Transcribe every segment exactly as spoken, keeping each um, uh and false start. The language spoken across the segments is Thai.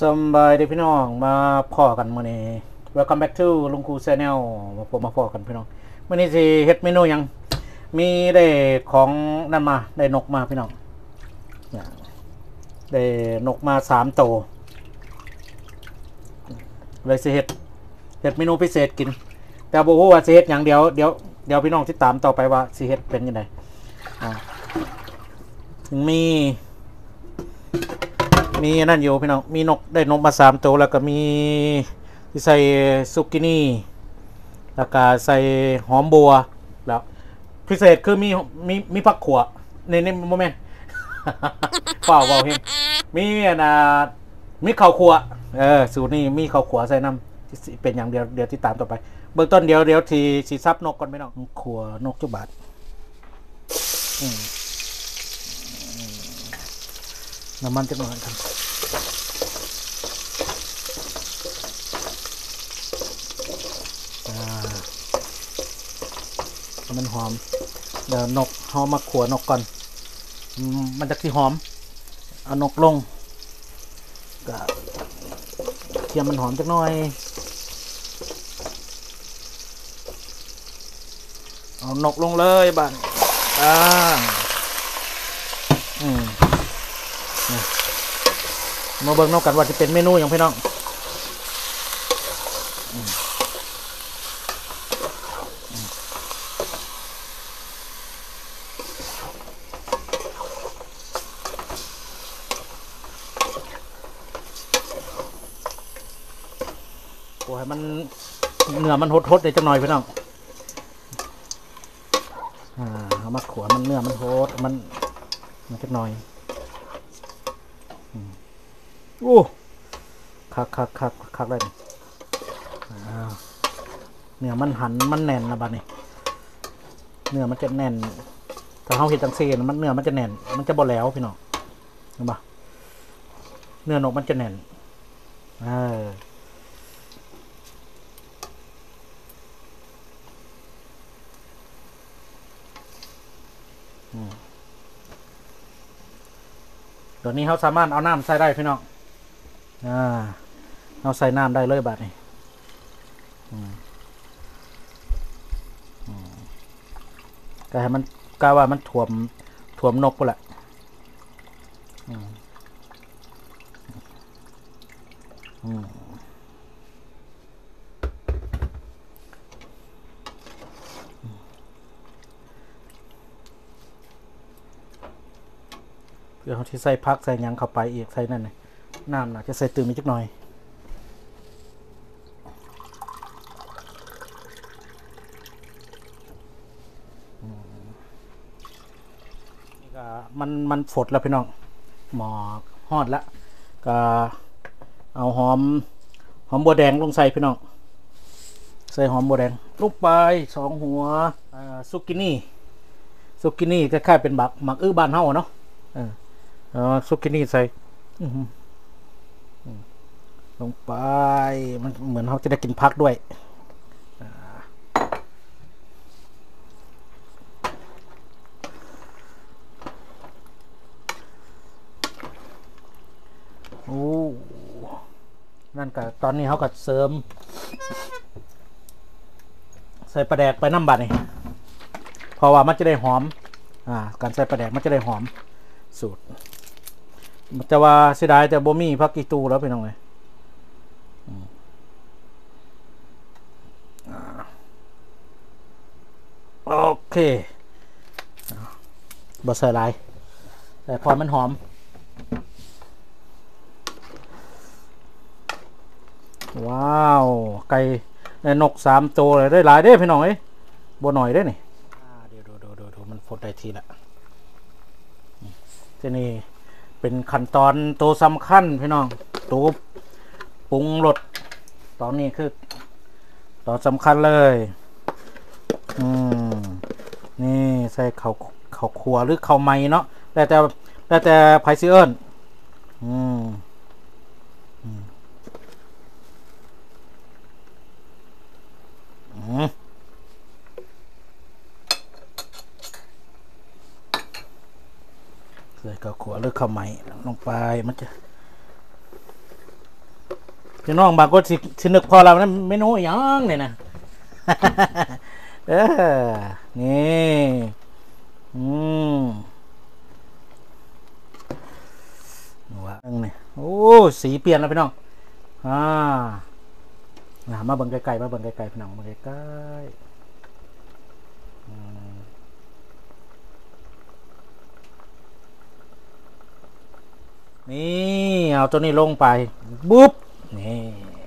สบายดีพี่น้องมาพอกันมื้อนี้ Welcome back to ลุงคูแชนแนลมาพบมาพอกันพี่น้องมื้อนี้สิเฮ็ดเมนูหยังมีได้ของนั่นมาได้นกมาพี่น้องได้นกมาสามตัวเลยสิเฮ็ดเฮ็ดเมนูพิเศษกินแต่บ่ฮู้ว่าสิเฮ็ดหยังเดี๋ยวเดี๋ยวเดี๋ยวพี่น้องติดตามต่อไปว่าสิเฮ็ดเป็นจังได๋อ่าถึงมีมีนั่นอยู่พี่น้องมีนกได้นกมาสามตัวแล้วก็มีที่ใส่ซุกินี่แล้วก็ใส่หอมบัวแล้วพิเศษคือมีมีมีผักขั่วในในโมเมนต์เปล่าเปล่าเห็นมีน่ะมีข้าวขั่วเออสูตรนี้มีข้าวขั่วใส่น้ำเป็นอย่างเดียวเดี๋ยวที่ตามต่อไปเบื้องต้นเดี๋ยวเดี๋ยวทีสีซับนกก่อนพี่น้องขั่วนกจุบาทน้ำมันจะหน่อยครับมันหอมเดี๋ยวนกหอมมาขั่วนกก่อนมันจะที่หอมเอานกลงก็เทียมมันหอมจักหน่อยเอานกลงเลยบ้านอ่าอืมมาเบิ่งนกกันว่าจะเป็นเมนูอย่างพี่น้องโอ้ยมันเนื้อมันหดๆเลยจังหน่อยพี่น้องอ่าเอามาขัวมันเนื้อมันหดมันมันจังหน่อยโอ้คักคักคักคักเลยเนื้อมันหันมันแน่นนะบ้านี้เนื้อมันจะแน่นถ้าเขาเห็นจังเซนมันเนื้อมันจะแน่นมันจะบ่แล้วพี่น้องเห็นปะเนื้อนกมันจะแน่นเออเดี๋ยวนี้เขาสามารถเอาน้ำใส่ได้พี่น้องอ่าเอาใส่น้ำได้เลยบัดนี้ก็ให้มันกะว่ามันถ่วมถ่วมนกกูแหละเพื่อเขาที่ใส่พักใส่ยังเข้าไปอีกใส่นั่นเลยน้ำน่ะจะใส่ตื่นมีจักหน่อยนี่ก็มันมันฝดแล้วพี่น้องหมอกฮอดแล้วก็เอาหอมหอมบัวแดงลงใส่พี่น้องใส่หอมบัวแดงลงไปสองหัวซุกินี่ซุกินี่คล้ายๆเป็นบักหมักอื้อบ้านเฮาเนาะเออเอาซุกินี่ใส่ลงไปมันเหมือนเขาจะได้กินพักด้วยโอ้นั่นก็ตอนนี้เขาก็เสริมใส่ปลาแดกไปน้ำบัดนี่เพราะว่ามันจะได้หอมอ่าการใส่ปลาแดกมันจะได้หอมสูตรมันจะว่าเสียดายแต่บ่มีพักกีตูแล้วไปน้องเลยโอเคบ่ใส่หลายแต่พอมันหอมว้าวไก่นกสามตัวเลยได้หลายได้พี่น้องเอ้ยบ่หน่อยได้นี่เดี๋ยวดูดูดูดูมันฟดได้ทีละทีนี้เป็นขั้นตอนตัวสำคัญพี่น้องตัวปรุงรสตอนนี้คือตอนสำคัญเลยอืมนี่ใส่ข้าวข้าวคั่วหรือข้าวไหม้เนาะแต่แต่แต่แต่ไพซิเอิญอืมใส่ข้าวคั่วหรือข้าวไหม้ลงไปมันจะพี่น้องบางคนสิสินึกพอเรานะเมนูหยังเนี่ยนะ เออนี่อืมว่าเนี่ยโอ้สีเปลี่ยนแล้วพี่น้องอ่ามาเบิ่งไกลๆมาเบิ่งไกลๆพี่น้องมาใกล้ๆนี่เอาตัวนี้ลงไปบุ๊บนี่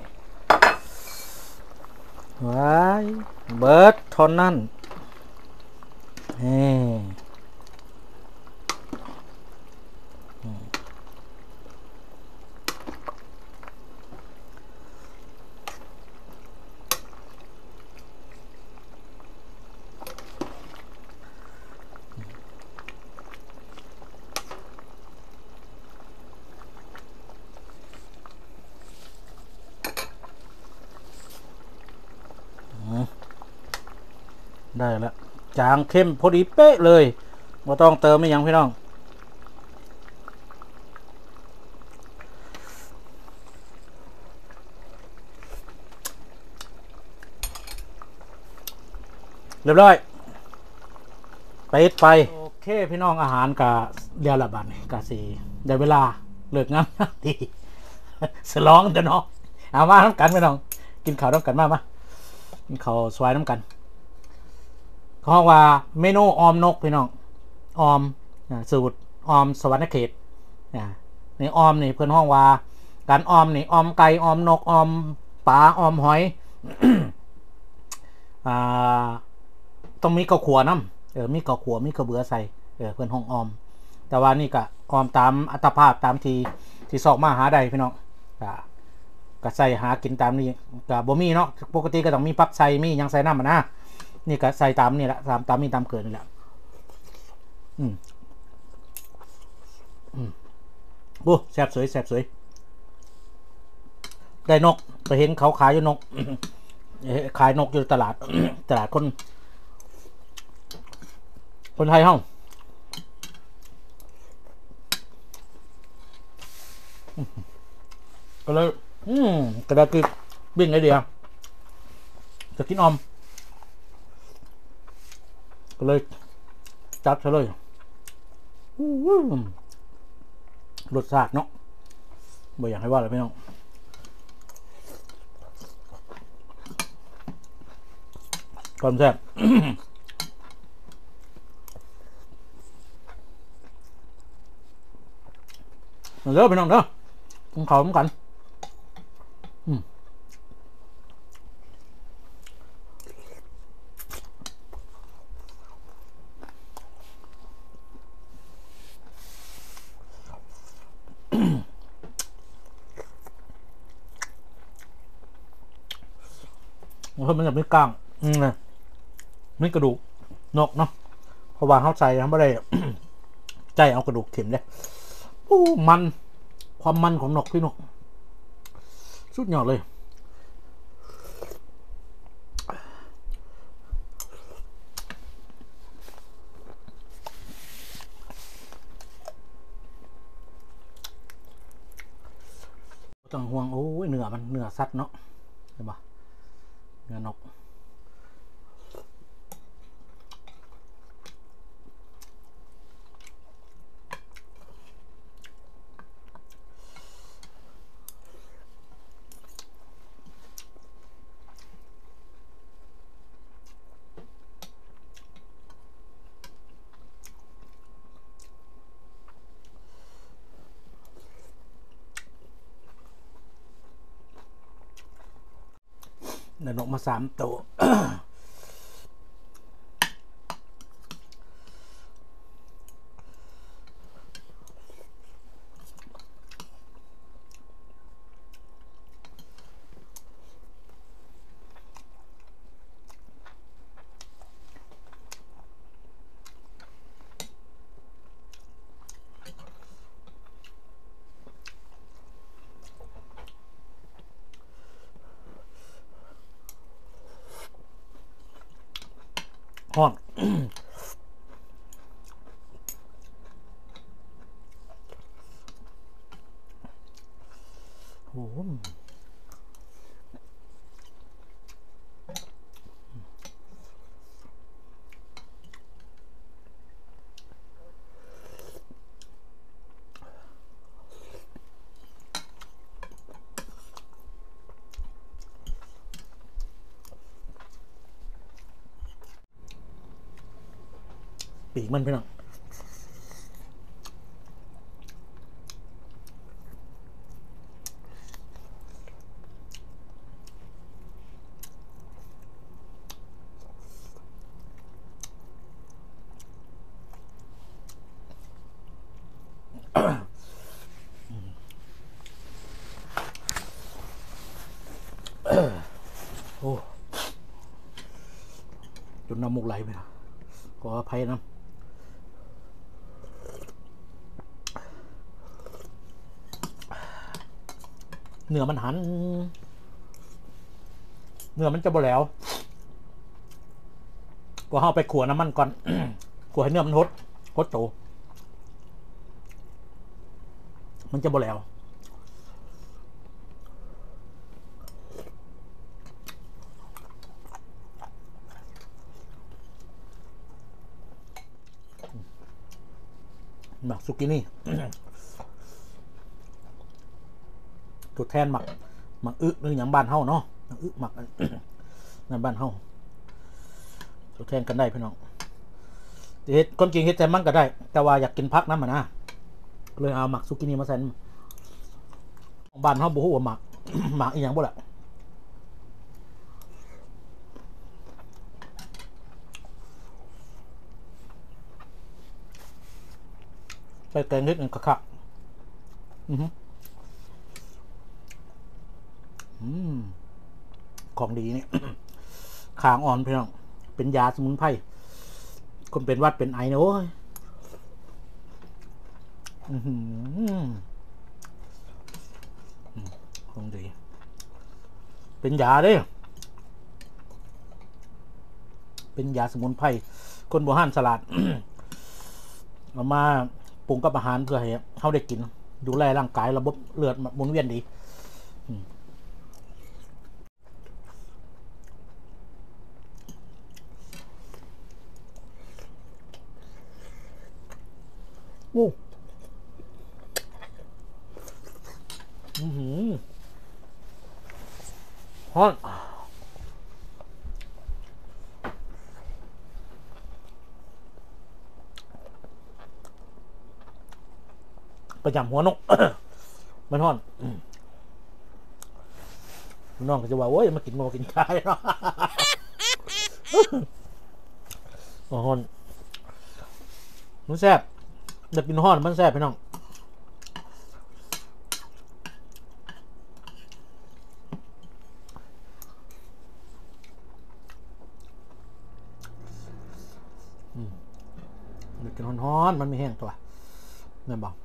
ว้ายเบิร์ดทอนนั่นนี่ได้แล้วจางเข้มพอดีเป๊ะเลยไม่ต้องเติมไม่ยังพี่น้องเรียบร้อยไปไปโอเคพี่น้องอาหารกะเรียละบาทกะสีได้เวลาเลิกงานดีสลองเด้อเนาะเอามาน้ำกันพี่น้องกินข้าวน้ำกันมามากินข้าวสวายน้ำกันเขาว่าเมนูออมนกพี่น้องออมสูตรออมสวรรค์เขตในออมนี่เพื่อนห้องว่าการออมนี่ออมไก่ออมนกออมปลาออมหอย อ่าต้องมีข้าวขัวน้ำเออมีข้าวขัวมีข้าวเบื่อใส่เออเพื่อนห้องออมแต่ว่านี่ก็ออมตามอัตภาพตามทีที่สอกมาหาใดพี่น้องก็ก็ใส่หากินตามนี้ก็บ่มีเนาะปกติก็ต้องมีปักใส่มียังใส่น้ำมันนะนี่ก็ใส่ตามนี่แหละตามตามมีตามเกิดนี่แหละอืมอืมโอ้แซ่บสวยแซ่บสวยได้นกไปเห็นเขาขายอยู่นกขายนกอยู่ตลาด ตลาดคนคนไทยห้องก็เลยอืมกระดาษคือวิ่งไอเดียจะกินออมก็เลยจับเฉลยรสชาติเนาะบ่อยากให้ว่าอะไรพี่น้องความแซ่บเด้อพี่น้องเด้อกินข้าวเหมือนกันอืมเพราะมันจะไม่กล้างอืมนะไม่กระดูกนกเนาะเพราะว่าเขาใส่เขาไม่ได้ ใจเอากระดูกเข็มเลยโอ้มันความมันของนกพี่นกสุดยอดเลยต้องห่วงโอ้ยเนื้อมันเนื้อสัตว์เนาะเห็นปะเนื้อนกเนื้อนกมาสามตัว ฮอนโอ้ปีกมันพี่น้องโอ้จนน้ำมูกไหลไปนะขออภัยนะเนื้อมันหันเนื้อมันจะบ่แล้วก็เข้าไปขัวน้ำมันก่อน ขัวให้เนื้อมันฮดฮดโตมันจะบ่แล้วหมักซุกินี่ ตัวแทนหมักหมักอึหรืออย่างบ้านเฮาเนาะหมักอึหมัก นั่นบ้านเฮาตัวแทนกันได้พี่น้องเฮ็ดคนจริงเฮ็ดแต่มันก็ได้ แต่ว่าอยากกินพักน้ำมันนะเลยเอาหมักซุกินี่มาใส่บ้านเฮาบ่ฮู้ว่าหมัก หมักอีหยังบ่ล่ะไปแกงนิดนึงคักๆอือหืออืมของดีเนี่ย ขางอ่อนพี่น้องเป็นยาสมุนไพรคนเป็นวัดเป็นไอเนอะโอ้ยอือหือของดีเป็นยาเด้เป็นยาสมุนไพรคนโบราณสลัด เอามาปรุงกับอาหารเพื่อให้เขาได้กินดูแลร่างกายระบบเลือดหมุนเวียนดีโอ้อือหือฮอนประจำหัวนก มันฮอนน้องก็จะว่าโอ้ยมากินโมกินไก่เนาะ ฮอนมันแซ่บอยากกินฮอนมันแซ่บพี่น้องอยากกินฮอนๆมันไม่แห้งตัวเนี่ยบอก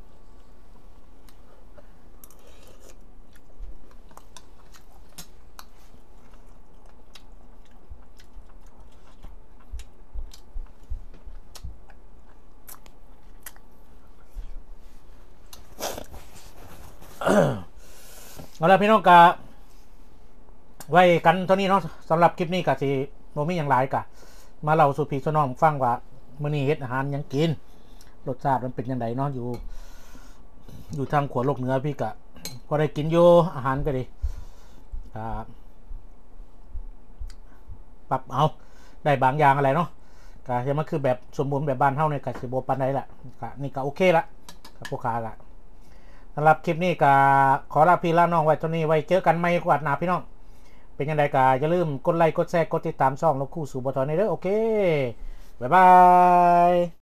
เอาละพี่น้องกะไว้กันเท่านี้เนาะสำหรับคลิปนี้กะสิโนมีอย่างไรกะมาเล่าสู่พี่สู่น้องฟังว่ามื้อนี้เฮ็ดอาหารยังกินรสชาติมันเป็นยังไงเนาะอยู่อยู่ทางขวาโลกเหนือพี่กะพอได้กินอยู่อาหารก็ดีอ่าปรับเอาได้บางอย่างอะไรเนาะกะยังมันคือแบบสมบูรณ์แบบบ้านเฮาในกะสิบ่ปานใดละกะนี่ก็โอเคละกับพวกค้ากะสำหรับคลิปนี้ก็ขอลาพี่ลาน้องไว้เท่านี้ไว้เจอกันใหม่กว่าหน้าพี่น้องเป็นยังไงก็อย่าลืมกดไลค์กดแชร์กดติดตามช่องนกคู่สู่บทในเด้อโอเคบ๊ายบาย